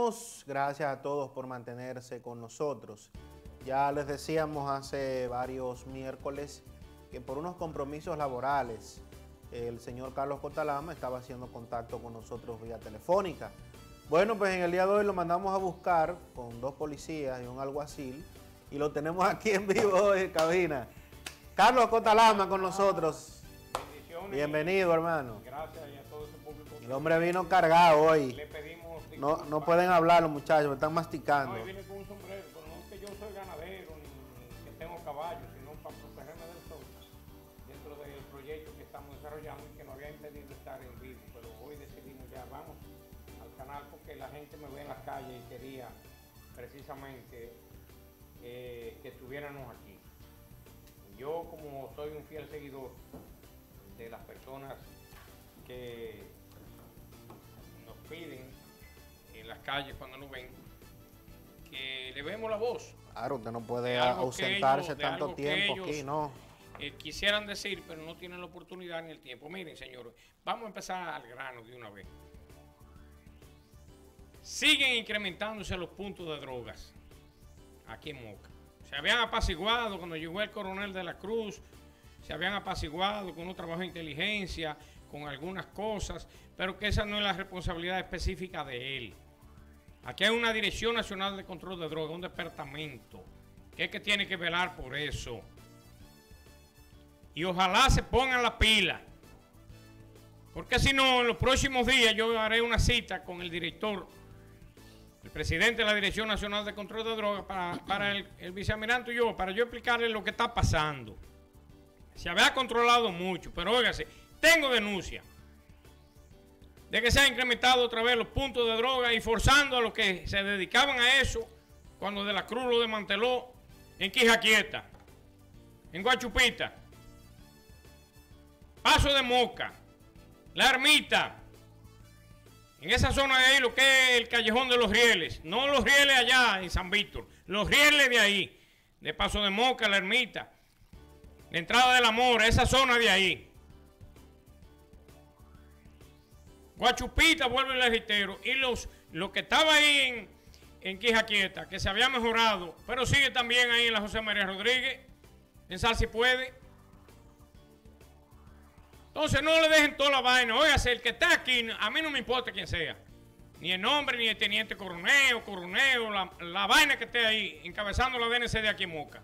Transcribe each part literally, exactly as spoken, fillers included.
Saludos, gracias a todos por mantenerse con nosotros. Ya les decíamos hace varios miércoles que por unos compromisos laborales el señor Carlos Cotalama estaba haciendo contacto con nosotros vía telefónica. Bueno, pues en el día de hoy lo mandamos a buscar con dos policías y un alguacil y lo tenemos aquí en vivo hoy en cabina. Carlos Cotalama con nosotros. Bendiciones. Bienvenido, hermano. Gracias y a todo ese público. El hombre vino cargado hoy. Le pedimos No, no pueden hablar los muchachos, me están masticando. No, y vine con un sombrero, pero no es que yo soy ganadero ni, ni que tengo caballos, sino para protegerme del sol dentro del proyecto que estamos desarrollando y que nos había impedido estar en vivo. Pero hoy decidimos ya, vamos al canal porque la gente me ve en las calles y quería precisamente eh, que estuviéramos aquí. Yo, como soy un fiel seguidor de las personas que nos piden en las calles cuando nos ven, que le vemos la voz. Claro, usted no puede De algo ausentarse ellos- de tanto algo que tiempo ellos, aquí, ¿no? eh, quisieran decir, pero no tienen la oportunidad ni el tiempo. Miren, señores, vamos a empezar al grano de una vez. Siguen incrementándose los puntos de drogas aquí en Moca. Se habían apaciguado cuando llegó el coronel de la Cruz, se habían apaciguado con un trabajo de inteligencia, con algunas cosas, pero que esa no es la responsabilidad específica de él. Aquí hay una Dirección Nacional de Control de Drogas, un departamento, que es que tiene que velar por eso. Y ojalá se pongan la pila, porque si no, en los próximos días yo haré una cita con el director, el presidente de la Dirección Nacional de Control de Drogas, para, para el, el vicealmirante y yo, para yo explicarle lo que está pasando. Se había controlado mucho, pero óigase, tengo denuncia de que se han incrementado otra vez los puntos de droga y forzando a los que se dedicaban a eso cuando De la Cruz lo desmanteló en Quijaquieta, en Guachupita, Paso de Moca, La Ermita, en esa zona de ahí, lo que es el Callejón de los Rieles, no los Rieles allá en San Víctor, los Rieles de ahí, de Paso de Moca, La Ermita, la entrada del Amor, esa zona de ahí. Guachupita, vuelvo y le reitero, y los, lo que estaba ahí en, en Quijaquieta, que se había mejorado, pero sigue también ahí en la José María Rodríguez, en Sal Si Puede. Entonces no le dejen toda la vaina. Óigase, el que está aquí, a mí no me importa quién sea, ni el nombre, ni el teniente coronel, o coronel, la, la vaina que esté ahí, encabezando la D N C de aquí en Moca.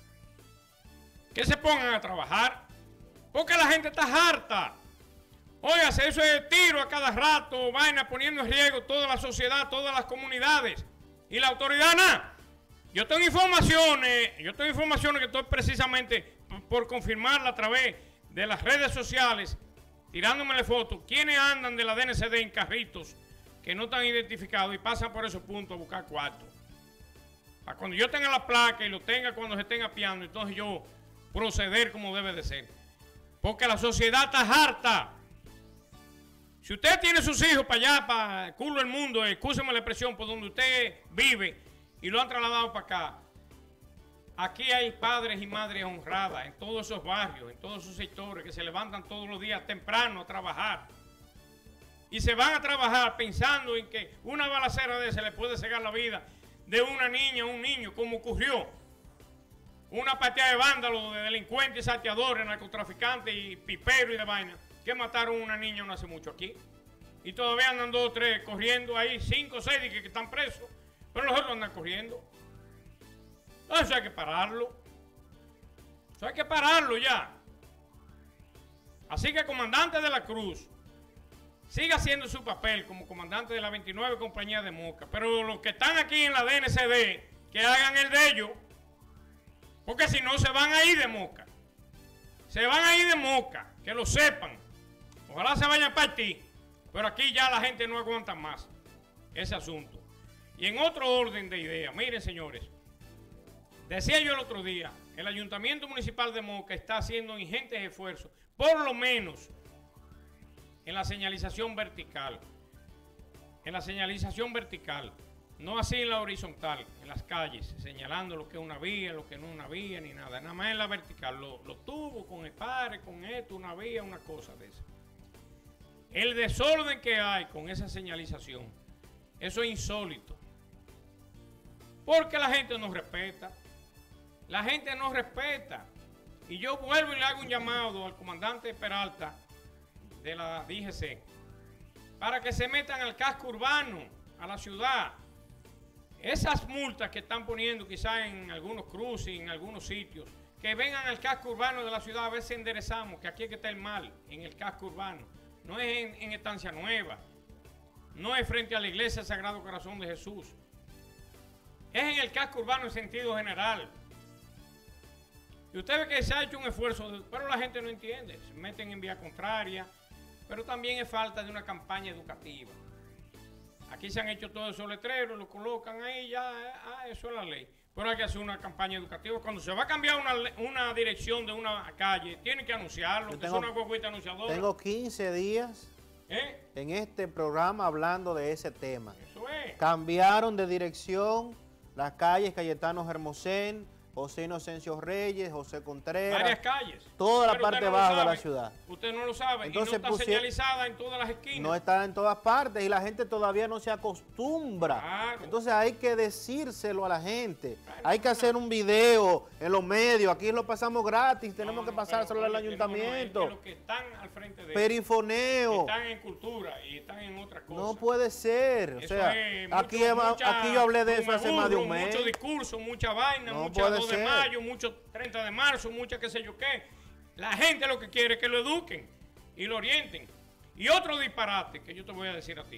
Que se pongan a trabajar, porque la gente está harta. Óigase, eso es tiro a cada rato, vaina poniendo en riesgo toda la sociedad, todas las comunidades. Y la autoridad nada. Yo tengo informaciones, yo tengo informaciones que estoy precisamente por confirmarla a través de las redes sociales, tirándome fotos, quienes andan de la D N C D en carritos que no están identificados y pasan por esos puntos a buscar cuartos. Para cuando yo tenga la placa y lo tenga cuando se estén apiando, entonces yo proceder como debe de ser. Porque la sociedad está harta. Si usted tiene sus hijos para allá, para el culo del mundo, excúseme la expresión, por donde usted vive y lo han trasladado para acá, aquí hay padres y madres honradas en todos esos barrios, en todos esos sectores que se levantan todos los días temprano a trabajar. Y se van a trabajar pensando en que una balacera de esa le puede cegar la vida de una niña o un niño, como ocurrió. Una pateada de vándalos, de delincuentes, salteadores, narcotraficantes y piperos y de vaina, que mataron a una niña no hace mucho aquí. Y todavía andan dos o tres corriendo ahí, cinco o seis que, que están presos, pero los otros andan corriendo. Eso hay que pararlo. Eso hay que pararlo ya. Así que, comandante de la Cruz, siga haciendo su papel como comandante de la veintinueve Compañía de Moca. Pero los que están aquí en la D N C D, que hagan el de ellos. Porque si no, se van a ir de Moca. Se van a ir de Moca, que lo sepan. Ojalá se vayan a partir. Pero aquí ya la gente no aguanta más ese asunto. Y en otro orden de ideas, miren, señores. Decía yo el otro día, el Ayuntamiento Municipal de Moca está haciendo ingentes esfuerzos, por lo menos en la señalización vertical. En la señalización vertical. No así en la horizontal, en las calles, señalando lo que es una vía, lo que no es una vía, ni nada. Nada más en la vertical, los lo tubos con el pare, con esto, una vía, una cosa de esa. El desorden que hay con esa señalización, eso es insólito. Porque la gente no respeta. La gente no respeta. Y yo vuelvo y le hago un llamado al comandante Peralta de la D G C para que se metan al casco urbano, a la ciudad. Esas multas que están poniendo quizás en algunos cruces, en algunos sitios, que vengan al casco urbano de la ciudad a ver si enderezamos, que aquí es que está el mal, en el casco urbano. No es en, en Estancia Nueva, no es frente a la iglesia Sagrado Corazón de Jesús. Es en el casco urbano en sentido general. Y usted ve que se ha hecho un esfuerzo, pero la gente no entiende, se meten en vía contraria, pero también es falta de una campaña educativa. Aquí se han hecho todos esos letreros, lo colocan ahí, ya, ah, eso es la ley. Pero hay que hacer una campaña educativa. Cuando se va a cambiar una, una dirección de una calle, tienen que anunciarlo, Yo que tengo, es una guaguita anunciadora. Tengo quince días ¿Eh? en este programa hablando de ese tema. Eso es. Cambiaron de dirección las calles Cayetano Hermosén, José Inocencio Reyes, José Contreras. Varias calles. Toda la Pero parte usted no baja lo de la sabe. ciudad. Usted no lo sabe. Entonces y no está pusie- señalizada en todas las esquinas. No está en todas partes y la gente todavía no se acostumbra. Claro. Entonces hay que decírselo a la gente. Claro, Hay que no, hacer un video en los medios. Aquí lo pasamos gratis. Tenemos No, que no, pasárselo pero, al oye, que no, no, es ayuntamiento. que los que están al frente de Perifoneo. están en cultura y están en otras cosas. No puede ser. O Eso sea, es, aquí, mucho- hemos- mucha aquí yo hablé de eso hace más de un burro, mes. Mucho discurso, mucha vaina, No mucha puede dos de ser. mayo, mucho treinta de marzo, mucha qué sé yo qué. La gente lo que quiere es que lo eduquen y lo orienten. Y otro disparate que yo te voy a decir a ti.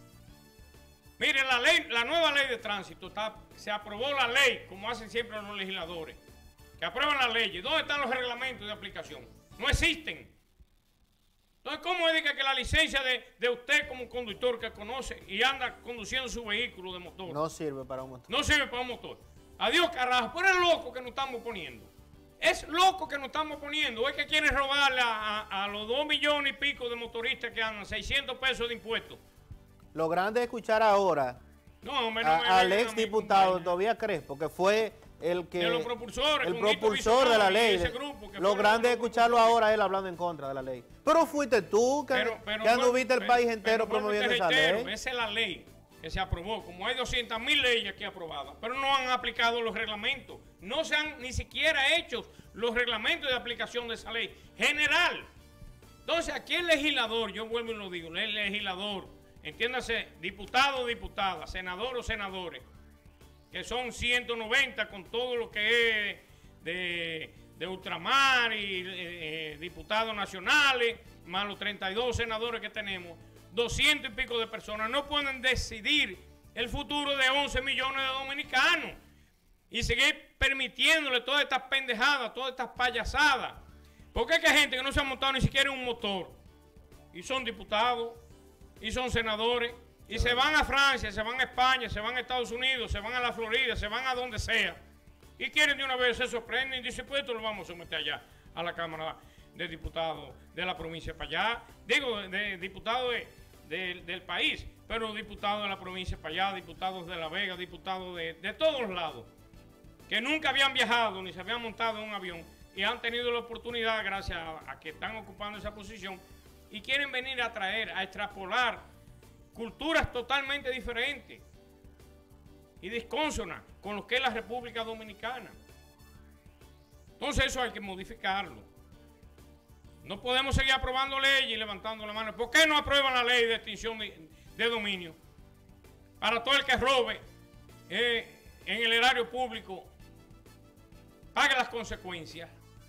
Mire, la ley, la nueva ley de tránsito, está, se aprobó la ley, como hacen siempre los legisladores, que aprueban las leyes. ¿Dónde están los reglamentos de aplicación? No existen. Entonces, ¿cómo es de que, que la licencia de, de usted como conductor que conoce y anda conduciendo su vehículo de motor No sirve para un motor. no sirve para un motor? Adiós, carajo, pero es loco que nos estamos poniendo. Es loco que nos estamos poniendo. Es que quieren robarle a, a, a los dos millones y pico de motoristas que andan seiscientos pesos de impuestos. Lo grande es escuchar ahora No, hombre, no a- me al vengan a ex mí con diputado vaina. Todavía Crespo, que fue el que De los propulsores, el con Hito propulsor de la Bisonó y ley. ese grupo que Lo fueron grande es los escucharlo propulsores. ahora él hablando en contra de la ley. Pero fuiste tú que, Pero- pero que vuelvo- anduviste el pero- país pero entero vuelvo y te promoviendo esa reitero, ley. Esa es la ley que se aprobó. Como hay doscientas mil leyes aquí aprobadas, pero no han aplicado los reglamentos. No se han ni siquiera hecho los reglamentos de aplicación de esa ley general. Entonces, aquí el legislador, yo vuelvo y lo digo, el legislador, entiéndase, diputado o diputada, senador o senadores, que son ciento noventa con todo lo que es de, de ultramar y eh, diputados nacionales, más los treinta y dos senadores que tenemos, doscientos y pico de personas, no pueden decidir el futuro de once millones de dominicanos y seguir permitiéndole todas estas pendejadas, todas estas payasadas. Porque es que hay gente que no se ha montado ni siquiera en un motor y son diputados y son senadores y se van a Francia, se van a España, se van a Estados Unidos, se van a la Florida, se van a donde sea y quieren de una vez, se sorprenden y dicen, pues esto lo vamos a someter allá a la Cámara de Diputados de la provincia para allá, digo, de, de diputados de, de, del país, pero diputados de la provincia para allá, diputados de La Vega, diputados de, de todos lados, que nunca habían viajado ni se habían montado en un avión y han tenido la oportunidad gracias a, a que están ocupando esa posición y quieren venir a traer, a extrapolar culturas totalmente diferentes y discónsonas con lo que es la República Dominicana. Entonces eso hay que modificarlo. No podemos seguir aprobando leyes y levantando la mano. ¿Por qué no aprueban la ley de extinción de, de dominio? Para todo el que robe eh, en el erario público pague las consecuencias.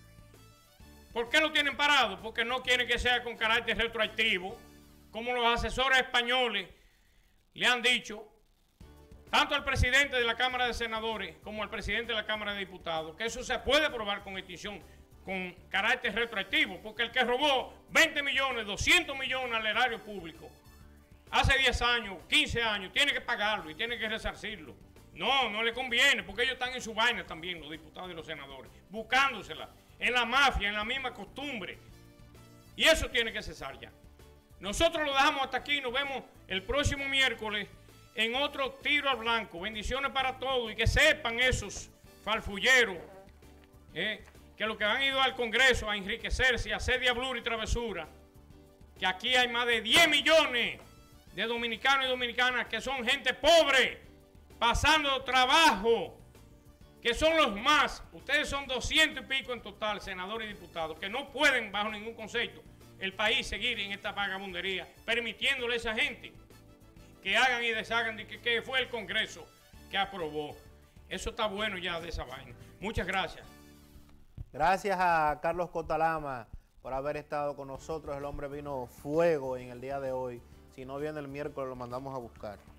¿Por qué lo tienen parado? Porque no quieren que sea con carácter retroactivo, como los asesores españoles le han dicho, tanto al presidente de la Cámara de Senadores como al presidente de la Cámara de Diputados, que eso se puede aprobar con extinción, con carácter retroactivo, porque el que robó veinte millones, doscientos millones al erario público, hace diez años, quince años, tiene que pagarlo y tiene que resarcirlo. No, no le conviene, porque ellos están en su vaina también, los diputados y los senadores, buscándosela, en la mafia, en la misma costumbre. Y eso tiene que cesar ya. Nosotros lo dejamos hasta aquí, nos vemos el próximo miércoles en otro tiro al blanco. Bendiciones para todos y que sepan esos farfulleros eh, que los que han ido al Congreso a enriquecerse y a hacer diablura y travesura, que aquí hay más de diez millones de dominicanos y dominicanas que son gente pobre, pasando trabajo, que son los más. Ustedes son doscientos y pico en total, senadores y diputados, que no pueden, bajo ningún concepto, el país seguir en esta vagabundería, permitiéndole a esa gente que hagan y deshagan de que, que fue el Congreso que aprobó. Eso está bueno ya de esa vaina. Muchas gracias. Gracias a Carlos Cotalama por haber estado con nosotros. El hombre vino fuego en el día de hoy. Si no viene el miércoles, lo mandamos a buscar.